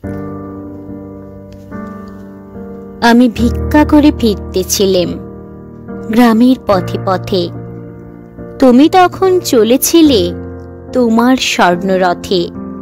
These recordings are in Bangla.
আমি ভিক্ষা করে ফিরতেছিলাম গ্রামের পথে পথে। তুমি তখন চলেছিলে তোমার স্বর্ণরথে।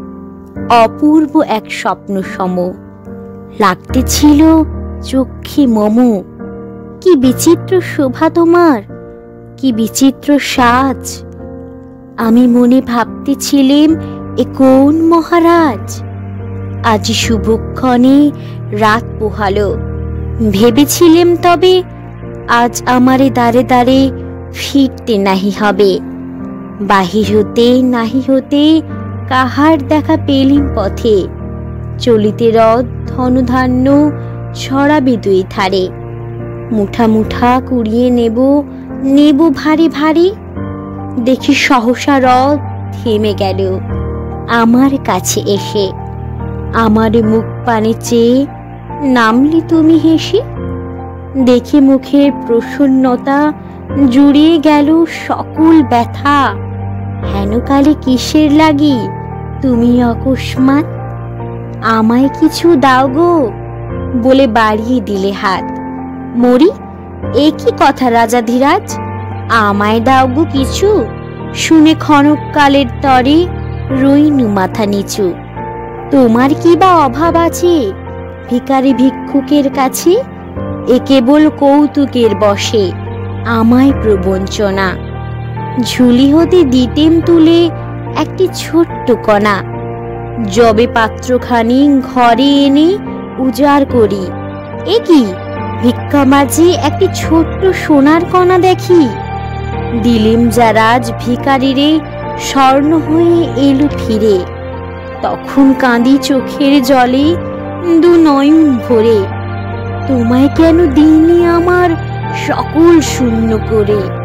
অপূর্ব এক স্বপ্ন সম লাগতেছিল চক্ষে মম। কি বিচিত্র শোভা তোমার, কি বিচিত্র সাজ। আমি মনে ভাবতেছিলাম, এ কোন মহারাজ। আজ শুভক্ষণে রাত পোহালো। ভেবেছিলাম তবে আজ আমারে দ্বারে দ্বারে ফিরতে নাহি হবে। বাহির হতে নাহি হতে কাহার দেখা পেলিম পথে। চলিতে রথ ধনধান্য ছড়াবে দুই ধারে। মুঠা মুঠা কুড়িয়ে নেব নেব ভারী ভারী। দেখি সহসা রথ থেমে গেল আমার কাছে এসে। আমার মুখ পানে চেয়ে নামলি তুমি হেসে। দেখে মুখের প্রসন্নতা জুড়িয়ে গেল সকল ব্যথা। হেনকালে কিসের লাগি তুমি অকস্মাৎ। আমায় কিছু দাও গো বলে বাড়িয়ে দিলে হাত। মরি, এ কি কথা রাজাধিরাজ, আমায় দাও গো কিছু। শুনে ক্ষণকালের তরে রইনু মাথা নিচু। তোমার কি বা অভাব আছে ভিখারি ভিক্ষুকের কাছে। এ কেবল কৌতুকের বশে আমায় প্রবঞ্চনা। ঝুলি হতে দিতেম তুলে একটি ছোট্ট কণা। যবে পাত্রখানি ঘরে এনে উজাড় করি, এ কি ভিক্ষা মাঝে একটি ছোট্ট সোনার কণা দেখি। দিলেম যারা আজ ভিখারিরে স্বর্ণ হয়ে এলো ফিরে। তখন কাঁদি চোখের জলে দু নয়ন ভরে। তোমায় কেন দিইনি আমার সকল শূন্য করে।